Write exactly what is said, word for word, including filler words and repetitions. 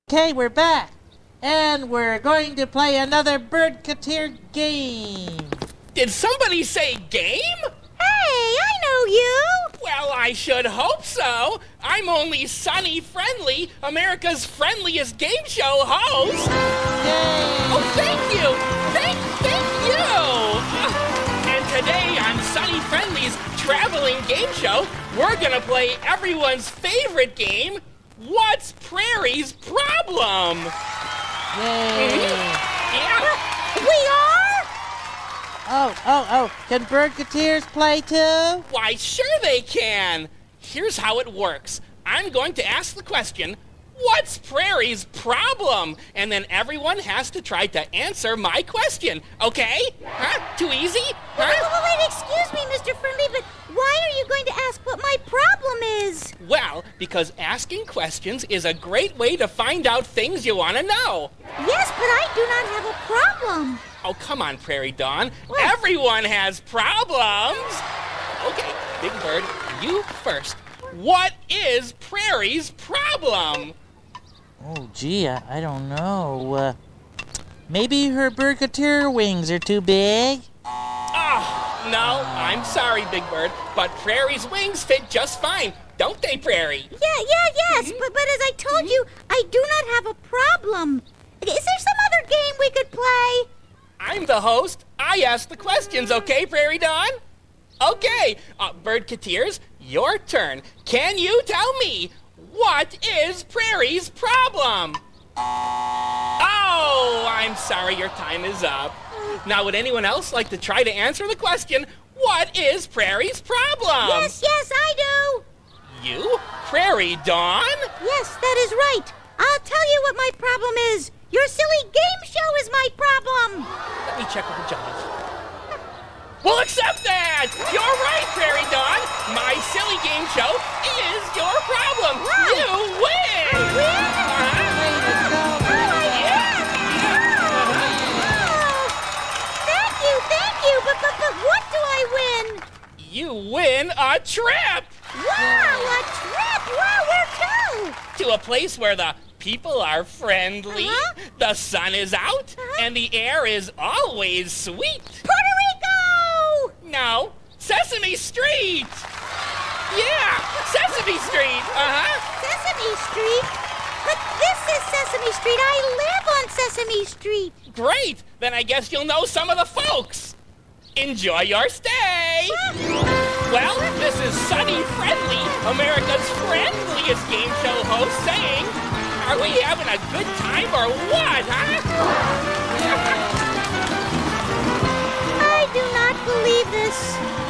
Okay, we're back. And we're going to play another Bird Katir game. Did somebody say game? Hey, I know you! Well, I should hope so. I'm only Sonny Friendly, America's friendliest game show host. Yay! Oh, thank you! Thank, thank you! Uh, and today on Sonny Friendly's traveling game show, we're gonna play everyone's favorite game, What's Prairie's Problem? Yay! Yeah. We are? Oh, oh, oh, can Bird Katirs play too? Why, sure they can. Here's how it works. I'm going to ask the question, what's Prairie's problem? And then everyone has to try to answer my question, okay? Huh? Too easy? Huh? Wait, wait, wait, excuse me, Mister Friendly, but why are you going to ask what my problem is? Well, because asking questions is a great way to find out things you want to know. Yes, but I do not have a problem. Oh, come on, Prairie Dawn. What? Everyone has problems. Okay, Big Bird, you first. What is Prairie's problem? Oh, gee, I, I don't know. Uh, maybe her Bird Katir wings are too big? Oh, no, I'm sorry, Big Bird, but Prairie's wings fit just fine, don't they, Prairie? Yeah, yeah, yes, Mhm. but, but as I told Mhm. you, I do not have a problem. Is there some other game we could play? I'm the host. I ask the questions, okay, Prairie Dawn? Okay, uh, Bird Katirs, your turn. Can you tell me, what is Prairie's problem? Oh, I'm sorry, your time is up. Now, would anyone else like to try to answer the question, what is Prairie's problem? Yes, yes, I do. You? Prairie Dawn? Yes, that is right. I'll tell you what my problem is. Your silly game show is my problem. Let me check with the judges. We'll accept that! You're right, Prairie Dawn. My silly game show is your problem. Wow. You win! I win? Uh-huh. Way to go, Oh, Bird. I Yeah. win! Oh, thank you, thank you. But, but, but what do I win? You win a trip Wow, a trip. Wow, where to? to a place where the people are friendly, Uh-huh. the sun is out, Uh-huh. and the air is always sweet. Puerto Rico! No, Sesame Street! Yeah, Sesame Street, uh-huh. Sesame Street? But this is Sesame Street. I live on Sesame Street. Great! Then I guess you'll know some of the folks. Enjoy your stay! Well, this is Sonny Friendly, America's friendliest game show host, saying, are we having a good time or what, huh? I do not believe this.